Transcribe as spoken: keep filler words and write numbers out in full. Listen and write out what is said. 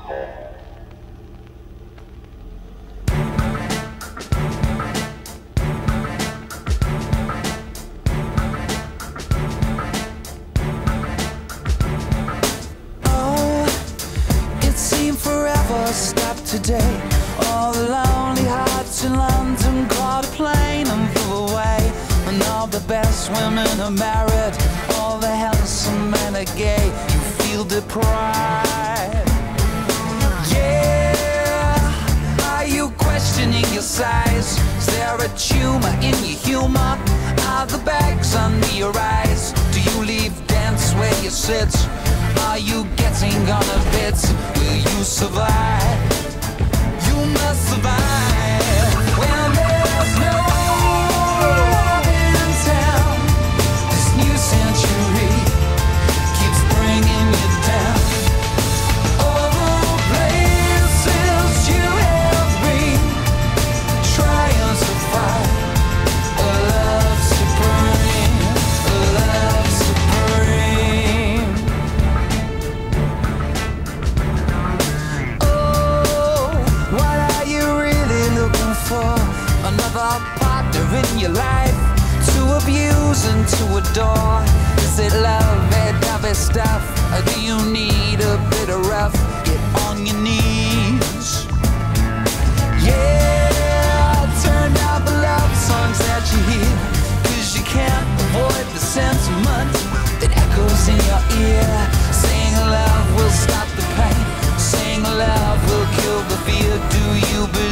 Stop today. All the lonely hearts in London caught a plane and flew away. And all the best women are married, all the handsome men are gay. You feel deprived. Yeah, are you questioning your size? Is there a tumor in your humor? Are the bags under your eyes? Do you leave dance where you sit? Are you getting on a bit? Will you survive? You must survive when there's no love in town. This new century keeps bringing you down. All the places you have been, trying to find a love supreme, a love supreme. Another partner in your life to abuse and to adore. Is it love, that heavy stuff, or do you need a bit of rough? Get on your knees. Yeah, turn down the love songs that you hear, cause you can't avoid the sentiment that echoes in your ear. Saying love will stop the pain, saying love will kill the fear. Do you believe?